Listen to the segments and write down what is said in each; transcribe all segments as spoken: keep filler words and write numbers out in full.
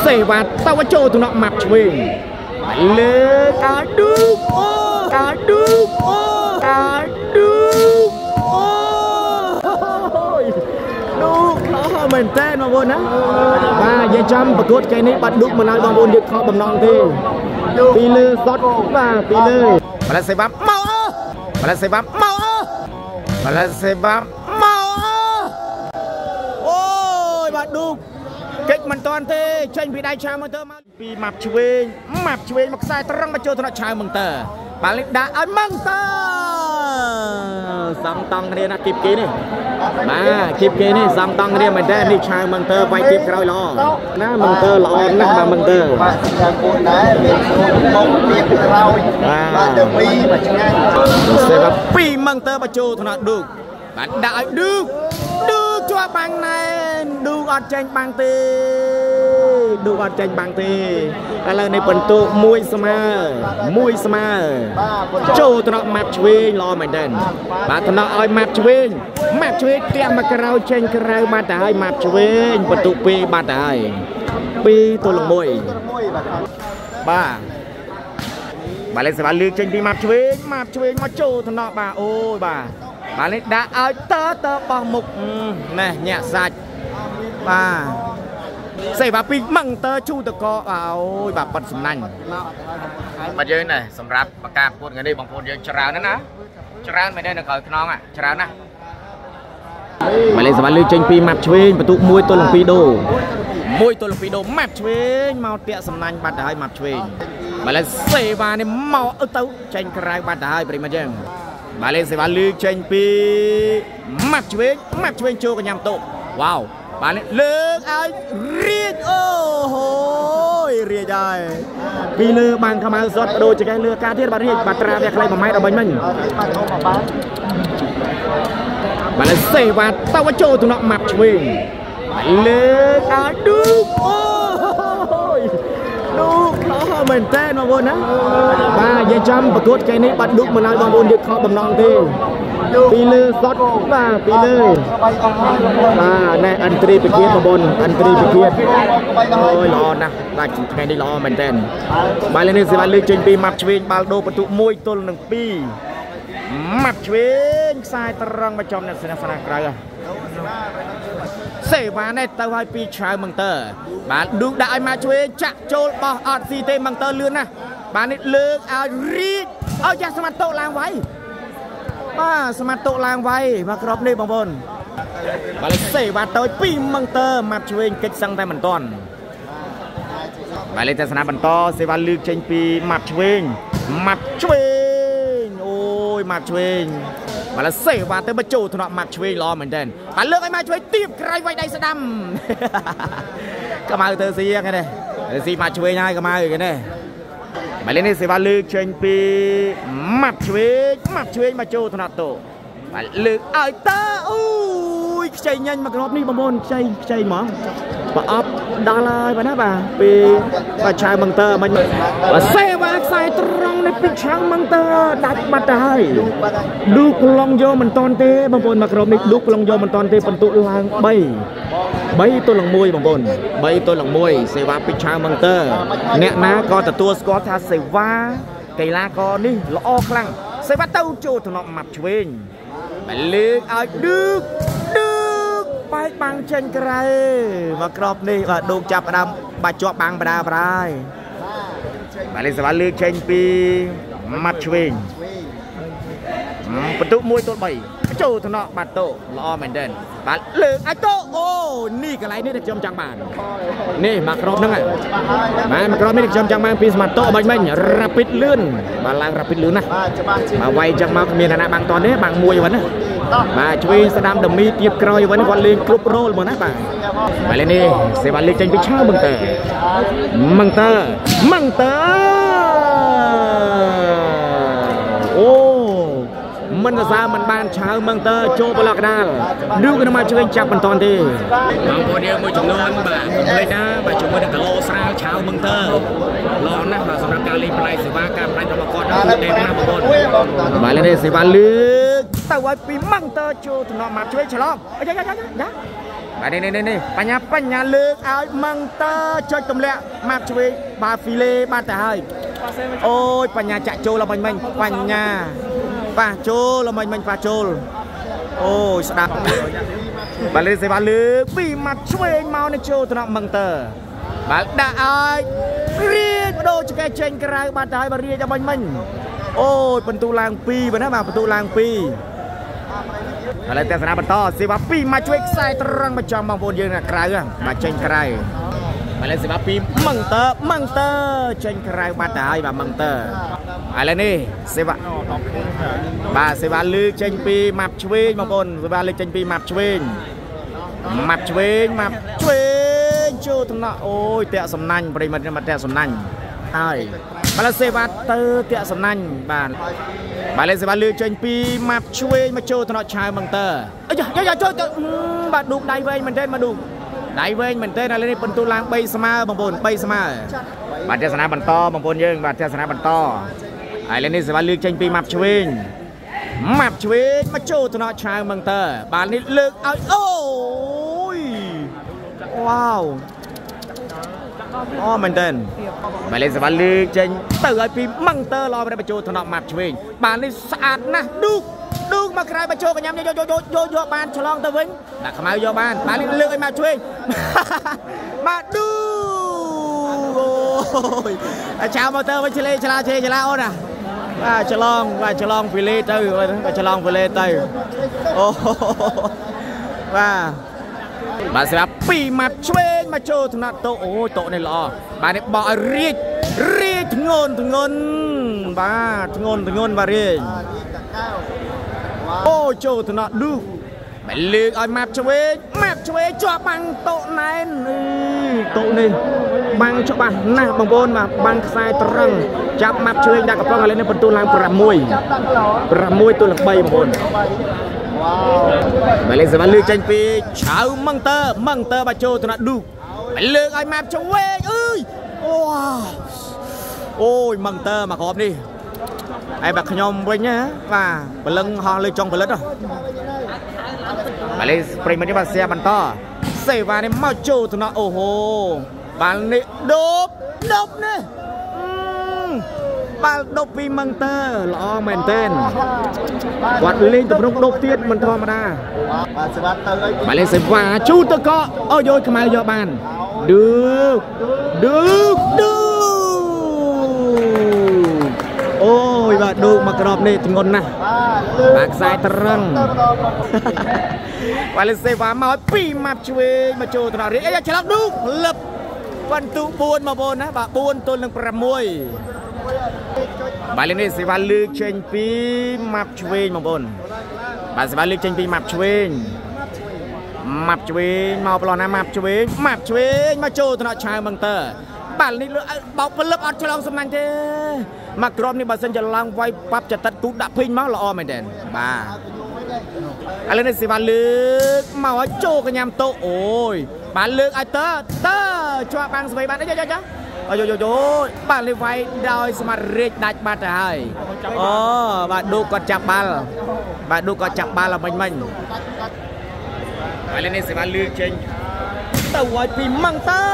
សេវ៉ាតវចូលទៅណក់ម៉ាប់ឆ្វេងលើកាឌូអូកាឌូអូកាឌូអូឌូខោមែនតើបងប្អូនណាបាទនិយាយចំប្រកួតគេនេះបាត់ឌុកមិនឲ្យបងប្អូនយកខោបំណងទេពីលើសតបាទពីលើបាល់សេវ៉ាមកបាល់សេវ៉ាមកបាល់សេវ៉ាមកអូយបាត់ឌុកកិច្ចមិនតាន់ទេចេញពីដៃឆាមើលទៅមកពីម៉ាប់ឆ្វេងម៉ាប់ឆ្វេងមកខ្សែត្រង់មកចូលថ្នាក់ឆាមើលទៅបាល់នេះដាក់ឲ្យម៉ងទៅសំតង់គ្នាណាគីបគេនេះបាទគីបគេនេះសំតង់គ្នាមែនតើនេះឆាម៉ងទៅវាយទៀតក្រោយល្អណាម៉ងទៅល្អណាស់បាទម៉ងទៅបាទយ៉ាងគូនដែរមានមកទៀតក្រោយបាទទៅពីមកឆ្ងាញ់សេវាពីម៉ងទៅមកចូលថ្នាក់ឌូកបាទដាក់ឲ្យឌូកឌូកជាប់បាំងណែនឌូកអត់ចេញបាំងទេឌូកអត់ចេញបាំងទេឥឡូវនេះបន្ទុកមួយស្មើមួយស្មើចូលថ្នាក់ម៉ាប់ឆ្វេងល្អមែនតើបាទថ្នាក់ឲ្យម៉ាប់ឆ្វេងម៉ាប់ឆ្វេងផ្ទះមកក្រៅចេញក្រៅបាត់ទៅហើយម៉ាប់ឆ្វេងបន្ទុកពីរបាត់ទៅហើយពីរទល់មួយបាទបាទលេខសេវាលើកចេញពីម៉ាប់ឆ្វេងម៉ាប់ឆ្វេងមកចូលថ្នាក់បាទអូយបាទបាទនេះដាក់ឲ្យតើតើបោះមុខណែញាក់សាច់បាទសេវាពីម៉ងតើជូតកអូយបាទប៉ាត់សំណាញ់បាទយើងនេះសម្រាប់បកាប្រកួតថ្ងៃនេះបងប្អូនយើងច្រើនណាស់ណាច្រើនមែនទេនៅក្រៅខ្នងច្រើនណាស់បាទលេខសេវាលើកចេញពីម៉ាប់ឆ្វេងបន្ទុកមួយទល់នឹងពីរដូមួយទល់នឹងពីរដូម៉ាប់ឆ្វេងមកតាក់សំណាញ់បាត់ទៅហើយម៉ាប់ឆ្វេងបាទលេខសេវានេះមកទៅចេញក្រៅបាត់ទៅហើយប្រិមត្តយើងបាទលេខសេវាលើកចេញពីម៉ាប់ឆ្វេងម៉ាប់ឆ្វេងចូលកញ្ញាំតុវ៉ាវបាទនេះលើកឲ្យរៀបអូហូយរៀបហើយពីលើបាំងខ្មៅសុតបដូរចកេះលើការទៀតបាទរៀបបាទត្រាវាខ្លីមួយម៉ែត្រដល់បាញ់មិញបាទលេខសេវាតវចូលទៅណក់ម៉ាប់ឆ្វេងលើកឲ្យឌូកអូយឌូកខោមែនតើបងប្អូនណាបាទនិយាយចំប្រកួតគេនេះបាត់ឌុកមិនឲ្យបងប្អូនយកខោបំណងទេពីលើសតបាទពីលើបាទណែអន្តរីពិគិតបងប្អូនអន្តរីពិគិតអូយល្អណាស់បាទថ្ងៃនេះល្អមែនតើបាទលេខនេះសេវាលើកចេញពីម៉ាប់ឆ្វេងបាល់ដូបន្ទុកមួយទល់នឹងពីរម៉ាប់ឆ្វេងខ្សែត្រង់មកចំអ្នកស្នះស្នាក្រៅសេវានេះទៅឲ្យពីឆៅម៉ងតើបាទឌូកដាក់ឲ្យម៉ាប់ឆ្វេងចាក់ចូលបោះអត់ស៊ីទេម៉ងតើលឿនណាស់បាទនេះលើកឲ្យរីកឲ្យចាស់ស្មាត់តោឡើងໄວបាទស្មាត់តោឡើងໄວមកក្របនេះបងប្អូនបាទសេវាទៅពីម៉ងតើម៉ាប់ឆ្វេងកិច្ចសឹងតែមិនតាន់បាទលេខទស្សនាបន្តសេវាលើកចេញពីម៉ាប់ឆ្វេងម៉ាប់ឆ្វេងអូយម៉ាប់ឆ្វេងបាទសេវាទៅបញ្ចូលថ្នាក់ម៉ាប់ឆ្វេងល្អមែនតើបាទលើកឲ្យម៉ាប់ឆ្វេងទៀបក្រៃវាយដៃស្ដាំកម្ៅទៅស៊ីហ្នឹងនេះស៊ីម៉ាប់ឆ្វេងហើយកម្ៅគេនេះបាទលេខនេះសេវាលើកចេញពីម៉ាប់ឆ្វេងម៉ាប់ឆ្វេងមកចូលថ្នាក់តោបាទលើកឲ្យតើអូយខ្ចីញ៉ាញ់មកក្របនេះបងប្អូនខ្ចីខ្ចីហ្មងប្រអប់ដល់ហើយបាទណាបាទពីបាទឆៅម៉ងតើមិនបាទសេវាខ្សែត្រង់នេះពីឆៅម៉ងតើដាច់បាត់ទៅហើយឌូកឡងយកមិនតាន់ទេបងប្អូនមកក្របនេះឌូកឡងយកមិនតាន់ទេបន្ទុកឡើង3 3ទល់នឹង1បងប្អូន3ទល់នឹង1សេវាពីឆៅម៉ងតើអ្នកណាក៏ទទួលស្គាល់ថាសេវាកីឡាករនេះល្អខ្លាំងសេវាទៅចូលថ្នាក់ម៉ាប់ឆ្វេងបាទលើកឲ្យឌូកឌូកបែកបាំងចេញក្រៅមកក្របនេះបាទឌូកចាប់ដើមបាច់ជាប់បាំងបដាបដាយបាទលេខសេវាលើកចេញពីម៉ាប់ឆ្វេងបន្ទុកមួយទល់3ចូលថ្នាក់បាត់តោល្អមែនទែនបាទលើកឲ្យតោអូនេះកន្លែងនេះដែលខ្ញុំចង់បាននេះមកក្របហ្នឹងបាទមកក្របនេះខ្ញុំចង់បានពីស្មាតតោបាញ់មិញរ៉ាពីតលឿនបាទឡើងរ៉ាពីតលឿនណាស់បាទវាយចឹងមកគ្មានអ្នកណាបាំងតនទេបាំងមួយវិញណាបាទឆ្វេងស្ដាំដមីទៀបក្រោយវិញគាត់លេងគ្រប់រ៉ូលមកណាបាទបាទលេងនេះសេវាលេងចេញពីឆៅម៉ងតើម៉ងតើម៉ងតើអូមិនសរសើរមិនបានឆៅម៉ងតើចូលបលកដាលឌូកមកឆ្វេងចាប់មិនតាន់ទេបងប្អូនយើងមួយចំនួនបាទកុំភ្លេចណាបាទជាមួយនឹងគីឡូស្រាលឆៅម៉ងតើល្អណាស់បាទសម្រាប់ការលេងផ្នែកសេវាការផ្នែករបស់គាត់គឺទេណាបងប្អូនបាទលេងនេះសេវាលើកទៅឲ្យពីម៉ងតើចូលថ្នាក់មកឆ្វេងឆ្លងយ៉ាយ៉ាយ៉ាយ៉ាបាទនេះនេះនេះបញ្ញាបញ្ញាលើកឲ្យម៉ង់តើចុចទម្លាក់ម៉ាប់ឆ្វេងបាទហ្វីលេបាទទៅហើយអូយបញ្ញាចាក់ចូលឡើងមិញបញ្ញាប៉ះចូលឡើងមិញប៉ះចូលអូយស្ដាប់បាទលេសេវ៉ាលើកពីម៉ាប់ឆ្វេងមកនេះចូលទៅដល់ម៉ង់តើបាទដាក់ឲ្យរៀបដូរចកេះចេញក្រៅបាទទៅហើយបាទរៀបដល់មិញអូយបន្ទូឡើងពីបាទណាបាទបន្ទូឡើងពីឥឡូវទស្សនាបន្តសេវាពីមកជួយខ្សែត្រង់មកចំបងប្អូនយើងក្រៅបាទចេញក្រៅឥឡូវសេវាពីម៉ង់តើម៉ង់តើចេញក្រៅបាត់ទៅហើយបាទម៉ង់តើឥឡូវនេះសេវាបាទសេវាលើកចេញពីម៉ាប់ឆ្វេងបងប្អូនសេវាលើកចេញពីម៉ាប់ឆ្វេងម៉ាប់ឆ្វេងម៉ាប់ឆ្វេងចូលតំណក់អូយតាក់សំណាញ់ប្រិមិត្តមកតាក់សំណាញ់ហើយឥឡូវសេវាទៅតាក់សំណាញ់បាទបាទលេសេវាលើកចេញពីម៉ាប់ឆ្វេងមកចូលតំណក់ឆៅម៉ង់តើអីយ៉ាយ៉ាចូលទៅបាទឌូកដៃវែងមែនទេមកឌូកដៃវែងមែនទេឥឡូវនេះបន្ទូឡើងបីស្មើបងប្អូនបីស្មើបាទទស្សនាបន្តបងប្អូនយើងបាទទស្សនាបន្តហើយឥឡូវនេះសេវាលើកចេញពីម៉ាប់ឆ្វេងម៉ាប់ឆ្វេងមកចូលតំណក់ឆៅម៉ង់តើបាទនេះលើកឲ្យអូយវ៉ាវអូមែនទេបាទលេសេវាលើកចេញទៅឲ្យពីម៉ង់តើឡោមកចូលតំណក់ម៉ាប់ឆ្វេងបាទនេះស្អាតណាស់ឌូកឌូកមកក្រៅមកចូលកញ្ញាយកយកយកយកយកបានឆ្លងទៅវិញដាក់ខ្មៅយកបានបាទនេះលើកឲ្យមកឆ្វេងបាទឌូអូយអាចារ្យមកទៅវិញឆ្លេឆ្លាឆ្លេឆ្លាអូនណាបាទឆ្លងបាទឆ្លងពីលេទៅបាទឆ្លងពីលេទៅអូបាទបាទស្រាប់ពីម៉ាត់ឆ្វេងមកចូលថ្នាក់តោអូយតោនេះល្អបាទនេះបោះឲ្យរៀបរៀបធ្ងន់ធ្ងន់បាទធ្ងន់ធ្ងន់បាទរៀបអូចូលថ្នាក់ឌូមកលើកឲ្យម៉ាប់ឆ្វេងម៉ាប់ឆ្វេងជាប់បាំងតោណែនតោនេះបាំងច្បាស់ណាស់បងប្អូនបាទបាំងខ្សែត្រង់ចាប់ម៉ាប់ឆ្វេងដាក់កំប៉ុងឥឡូវនេះបន្ទូឡើង6 6ទល់នឹង3បងប្អូនបាទលេខសម្រាប់លើកចេញពីឆៅម៉ង់តើម៉ង់តើបាទចូលថ្នាក់ឌូមកលើកឲ្យម៉ាប់ឆ្វេងអើយអូអូយម៉ង់តើមកគ្រាប់នេះហើយបាទខ្ញុំវិញណាបាទបលឹងហោះលើចុងផលិតបាទលេខប្រិមិត្តនេះបាទសែបន្តសេវានេះមកចូលថ្នាក់អូហូបាទនេះដប់ដប់នេះបាល់ដប់ពីម៉ង់តើល្អមែនតើគាត់លេងទម្រង់ដប់ទៀតមិនធម្មតាបាទសេវាទៅអីបាទលេងសេវាជូតទៅក៏អូយកខ្មៅយកបានឌឺឌឺឌឺអូយបាទឌូកមកក្របនេះធ្ងន់ណាស់បាទខ្សែត្រង់បាទលេងសេវាមកពីម៉ាប់ឆ្វេងមកចូលត្រង់រៀងអីឆ្លងឌូកលឹបបន្ទូបួនមកបងណាបាទបួនទល់នឹង6បាទលេងនេះសេវាលើកចេញពីម៉ាប់ឆ្វេងបងប្អូនបាទសេវាលើកចេញពីម៉ាប់ឆ្វេងម៉ាប់ឆ្វេងមកប្លោះណាម៉ាប់ឆ្វេងម៉ាប់ឆ្វេងមកចូលថ្នាក់ឆៅម៉ង់តើបាទនេះលើបោកពលឹបអត់ឆ្លងសំណាញ់ទេមកក្រុមនេះបើសិនជាឡើងវាយប៉ាប់ចតិតគូដាក់ភីងមកល្អមែនទេបាទឥឡូវនេះសេវាលើកមកឲ្យចូលកញ្ញាំតោអូយបាទលើកឲ្យតើតើជាប់បាំងស្វ័យបាទចាចាចាអូយយយបាទលេវាយដោយសមត្ថរាជដាច់បាត់ទៅហើយអូបាទឌូគាត់ចាប់បាល់បាទឌូគាត់ចាប់បាល់មិញមិញហើយលេនេះសេវាលឿនចេញទៅឲ្យពីម៉ង់តើ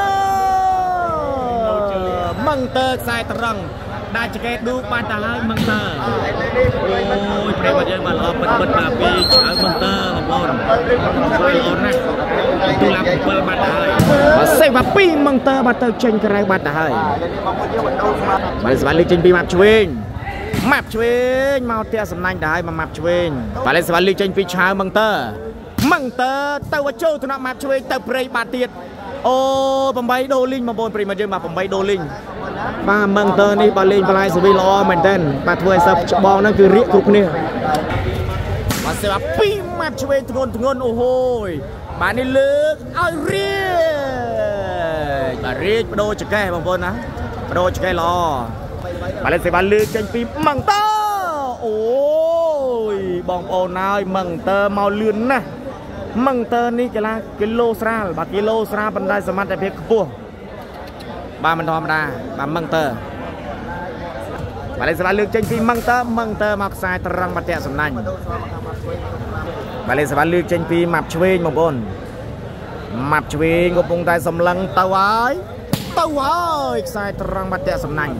ម៉ង់តើខ្សែត្រង់ដាច់ចកេឌូបាត់ទៅហើយម៉ង់តើអូយប្រិយមិត្តយើងបាទល្អបិទបិទមកពីឆៅម៉ង់តើបងប្អូនជួយល្អណាស់ទូឡា7បាត់ទៅហើយបាទសេវាពីម៉ង់តើបាត់ទៅចេញក្រៅបាត់ទៅហើយបាទសេវាលើកចេញពីម៉ាប់ឆ្វេងម៉ាប់ឆ្វេងមកផ្ទះសំណាញ់ទៅហើយមកម៉ាប់ឆ្វេងបាទសេវាលើកចេញពីឆៅម៉ង់តើម៉ង់តើទៅឲ្យចូលថ្នាក់ម៉ាប់ឆ្វេងទៅព្រៃបាត់ទៀតអូ8ដូលីងបងប្អូនប្រិយមិត្តយើងបាទ8ដូលីងបាទម៉ង់តើនេះបាទលេងបន្លែសវីល្អមែនតើបាទធ្វើឲ្យសឹកច្បងហ្នឹងគឺរៀកគ្រប់គ្នាបាទសេវាពីម៉ាប់ឆ្វេងធ្ងន់ធ្ងន់អូហូយបាទនេះលើកឲ្យរៀកបាទរៀកបដូរចកេះបងប្អូនណាបដូរចកេះល្អបាទលេងសេវាលើកចេញពីម៉ង់តើអូយបងប្អូនហើយម៉ង់តើមកលឿនណាស់ម៉ង់តើនេះកីឡាគីឡូស្រាលបាទគីឡូស្រាលបណ្ដាសមត្ថភាពខ្ពស់បាទមិនធម្មតាបាទម៉ង់តើបាទលេងសេវាលើកចេញពីម៉ង់តើម៉ង់តើមកខ្សែត្រង់បាត់តាក់សំណាញ់បាទលេងសេវាលើកចេញពីម៉ាប់ឆ្វេងបងប្អូនมัดชวิงก็ปงได้สำลังเตาไว้เตาไว้สายตรังบัดเตะสำนัก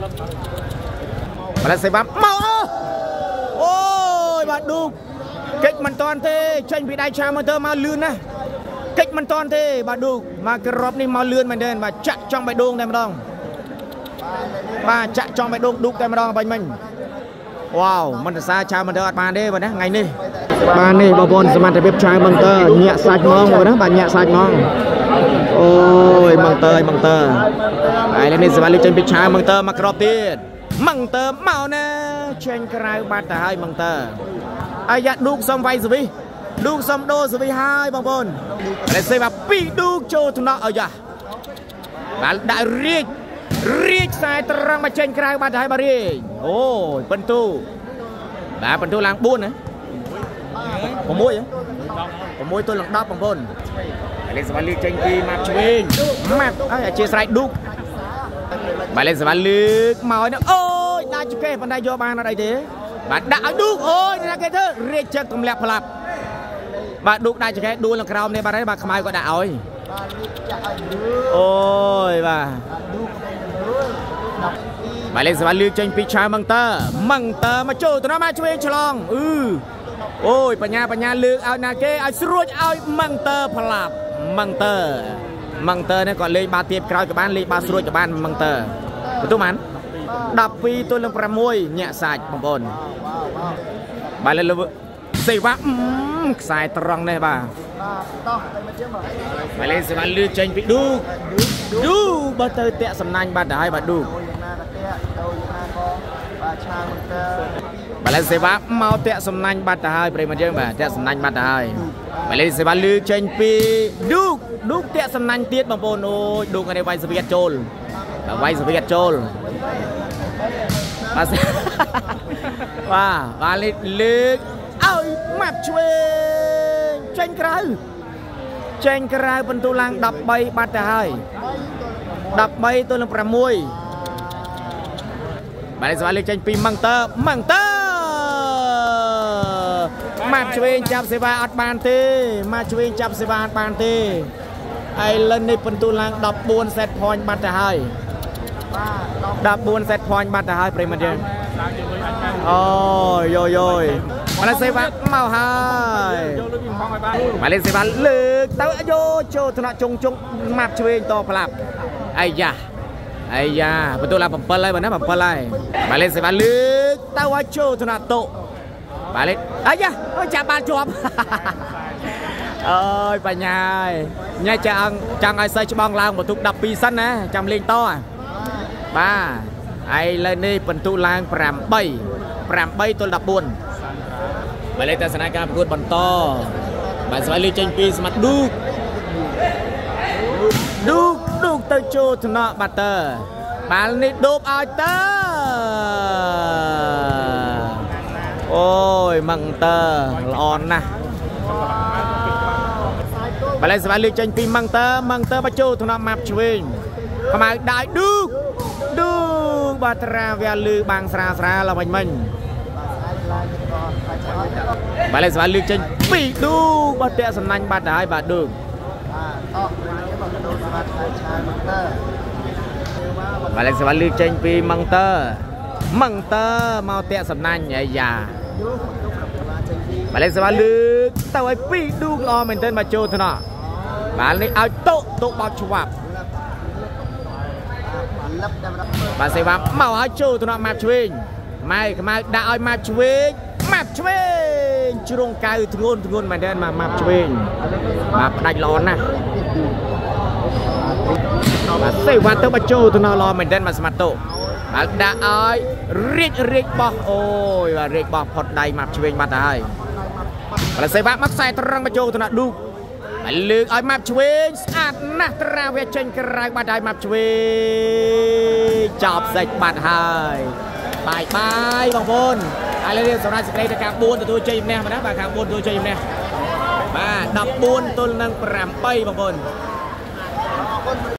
มาแล้วใส่บับเมาโอ้ยบัดดูเก็กมันตอนเท่เช่นพี่ได้ชามาเธอมาเลื่อนนะเก็กมันตอนเท่บัดดูมากระรอบนี่มาเลื่อนมันเดินมาจะจ้องไปดวงได้มาดองมาจะจ้องไปดวงดุได้มาดองไปมันว้าวมันจะซาชามันเดินมาได้วันนี้ไงนี่บ้านนี่บอบนสมาร์ทเว็บชายมังเตอร์เนียสักมองวันนั้นบ้านเนียสักมองโอ้ยมังเตอร์มังเตอร์ไอ้เรื่องนี้สมาร์ทเจนพิชายมังเตอร์มากรอบตีนมังเตอร์เมาเน่เชนกระไรบาดแต่ให้มังเตอร์ไอ้ยัดดูกสมไฟสุวิดูกสมโดสุวิให้บางบนอะไรเสียแบบปีดูกโจทุนเอาอย่าบ้านได้เรียกเรียกสายตรังมาเชนกระไรบาดแต่ให้บารีโอ้ยเป็นตู้บ้าเป็นตู้ล้างบุญนะผมมวยผมมวยตัวหลังดับบางคนไปเล่นสมาร์ทลีกเจนกีมาชวิงมาไอ้เชียร์สไลด์ดุกไปเล่นสมาร์ทลีกมาเนี่ยโอ้ยได้จุกเก็บมันได้โยบานอะไรเด้บัดด่าดุกโอ้ยนี่นะเกเธอเรียกเช็คกำลังพลับบัดดุกได้จุกเก็บดูหลังคราวเนี่ยบัดได้บัดขมายก็ด่าโอ้ยโอ้ยบ้าไปเล่นสมาร์ทลีกเจนปีชามังเตอร์มังเตอร์มาโจตัวน้ำมาชวิงฉลองอือโอ้ยปัญญาปัญญาเลือกเอานาเกเอาสรุปเอามังเตอร์พลับมังเตอร์มังเตอร์เนี่ยก่อนเลยบาเตียบกราวกับบ้านเลยบาสรุปกับบ้านมังเตอร์ประตูมันดับปีตัวลงประมวยเนี่ยสายบางคนไปเลยเลยสิวะสายตรังเนี่ยบ้าไปเลยสิวันเลือกเจนไปดูดูบาเตอร์เตะสำนักบาดได้บาดูไปเลยเสวะเมาเตะสำนักบัตรได้ไปมาเยอะแบบเตะสำนักบัตรได้ไปเลยเสวะลือเชนปีดูดูเตะสำนักเตี้ยบางปนโอ้ดูกันในไวสเปียโจลแบบไวสเปียโจลมาสิว่าว่าเลยลือเอามัดช่วยเชนกระไรเชนกระไรเป็นตัวลังดับใบบัตรได้ดับใบตัวลังประมวยไปเลยเสวะลือเชนปีมังเตอร์มังเตอร์มาช่วยจับเสบาอัดบานตีมาช่วยจับเสบาอัดบานตีไอ้เล่นในประตูลังดับบวนเซตพอยน์บัตรให้ดับบวนเซตพอยน์บัตรให้เปรมเดียนโอ้ยโยโย่มาเลเซียบ้าเมาหายมาเลเซียบ้าเลือกเต้าโยโจธนาจงจงมาช่วยต่อพลับไอ้ยาไอ้ยาประตูลังผมเปิดเลยวันนั้นผมเปิดเลยมาเลเซียบ้าเลือกเต้าโจธนาโตบาลิไอ้ยะจับบาลจวบเอ้ยไปไงเนี่ยจังจังไอ้ใส่ชุบองลางหมดทุกดับปีสั้นนะจำเลี้ยงโตบ้าไอ้เลยนี่เป็นตุลางแปรมใบแปรมใบตัวดับบุญไปเลยแต่สถานการณ์ประกวดบอลโตบาสวาลีเจนปีสมัดดูดูดูเตอร์โจธนาบัตเตอร์บาลนี่ดูไอเตอร์โอ้ยมังเตอร์ร้อนนะไปเลยสบายเลยเจนปีมังเตอร์มังเตอร์มาโจทุนน้ำมาชวิงเข้ามาได้ดูดูบาตราเวลือบางสราสราเราเป็นมันไปเลยสบายเลยเจนปีดูบาเตะสนันบาได้บาดูไปเลยสบายเลยเจนปีมังเตอร์มังเตอร์มาเตะสนันใหญ่ยาไปเลยสบายเลยแต่ไอ้ปีดูรอเหมือนเดินมาโจทนะบ้านนี้เอาโต๊ะโต๊ะบอลชวับบ้านเสวะเมาเอาโจทนะมาชวิงไม่มาได้เอามาชวิงมาชวิงจุรงกายทุงนทุงนมาเดินมามาชวิงมาได้ร้อนนะบ้านเสวะเตอร์มาโจทนะรอเหมือนเดินมาสมัตโตได้เอาเรียกเรียกบอลโอ้ยว่าเรียกบอลพอดได้มาชวิงมาได้บ้านเสวะมักใส่ตรังมาโจทนะดูเลือกเอามาช่วยอาดนักตราเวชเชนกระไรมาได้มาช่วยจอบใส่บัตรหายบายบายบางคนอะไรเรื่องสำนักสเปรย์การบูนตัวเจมเนี่ยมานะบางการบูนตัวเจมเนี่ยมาดับบูนตัวนั่งแปรมไปบางคน